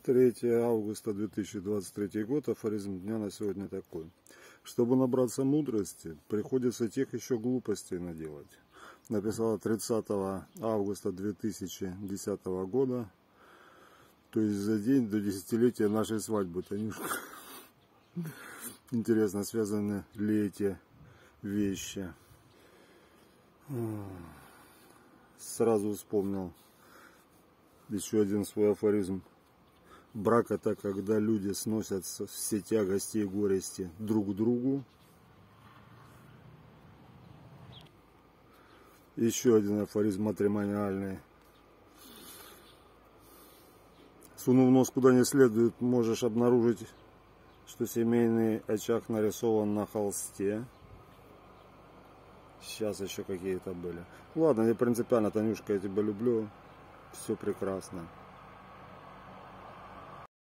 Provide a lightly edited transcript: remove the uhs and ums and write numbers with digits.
3 августа 2023 год. Афоризм дня на сегодня такой. Чтобы набраться мудрости, приходится тех еще глупостей наделать. Написала 30 августа 2010 года. То есть за день до десятилетия нашей свадьбы, Танюшка. Интересно, связаны ли эти вещи. Сразу вспомнил еще один свой афоризм. Брак — это когда люди сносят все тягости и горести друг к другу. Еще один афоризм матримониальный. Сунув нос куда не следует, можешь обнаружить, что семейный очаг нарисован на холсте. Сейчас еще какие-то были. Ладно, не принципиально, Танюшка, я тебя люблю. Все прекрасно.